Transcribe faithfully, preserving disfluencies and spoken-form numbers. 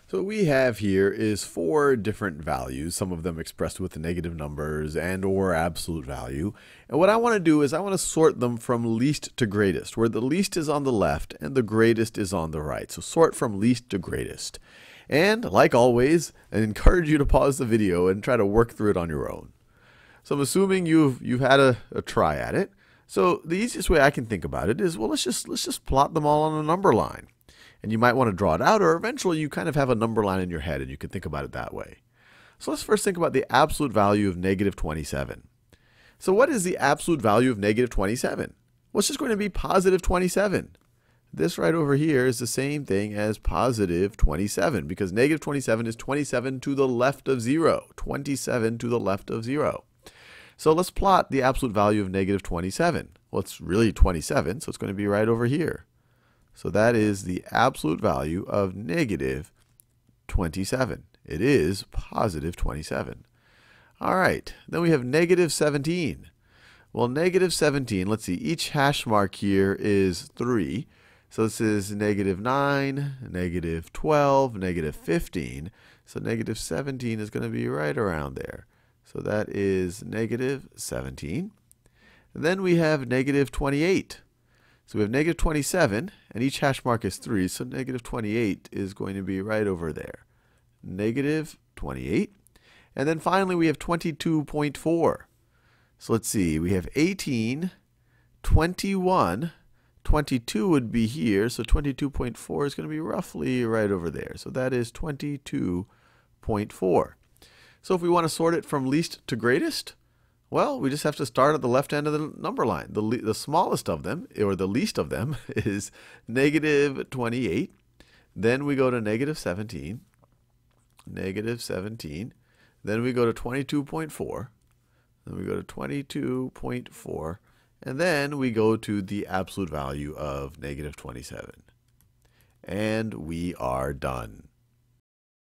So what we have here is four different values, some of them expressed with negative numbers and or absolute value. And what I want to do is I want to sort them from least to greatest, where the least is on the left and the greatest is on the right. So sort from least to greatest. And like always, I encourage you to pause the video and try to work through it on your own. So I'm assuming you've you've had a, a try at it. So the easiest way I can think about it is, well, let's just let's just plot them all on a number line. And you might want to draw it out, or eventually you kind of have a number line in your head and you can think about it that way. So let's first think about the absolute value of negative twenty-seven. So what is the absolute value of negative twenty-seven? Well, it's just going to be positive twenty-seven. This right over here is the same thing as positive twenty-seven, because negative twenty-seven is twenty-seven to the left of zero. twenty-seven to the left of zero. So let's plot the absolute value of negative twenty-seven. Well, it's really twenty-seven, so it's going to be right over here. So that is the absolute value of negative twenty-seven. It is positive twenty-seven. All right, then we have negative seventeen. Well, negative seventeen, let's see, each hash mark here is three. So this is negative nine, negative twelve, negative fifteen. So negative seventeen is going to be right around there. So that is negative seventeen. And then we have negative twenty-eight. So we have negative twenty-seven, and each hash mark is three, so negative twenty-eight is going to be right over there. Negative twenty-eight. And then finally we have twenty-two point four. So let's see, we have eighteen, twenty-one, twenty-two would be here, so twenty-two point four is going to be roughly right over there. So that is twenty-two point four. So if we want to sort it from least to greatest, well, we just have to start at the left end of the number line. The, the smallest of them, or the least of them, is negative twenty-eight. Then we go to negative seventeen. Negative seventeen. Then we go to twenty-two point four. Then we go to twenty-two point four. And then we go to the absolute value of negative twenty-seven. And we are done.